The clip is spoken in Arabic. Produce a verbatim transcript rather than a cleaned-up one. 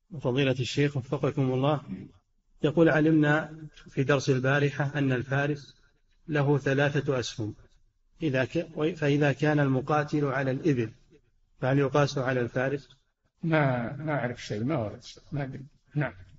فضيلة الشيخ وفقكم الله، يقول: علمنا في درس البارحة أن الفارس له ثلاثة أسهم، إذا ك... فإذا كان المقاتل على الإبل فهل يقاس على الفارس؟ ما ما أعرف شيء، ما ورد شيء، ما أدري. نعم.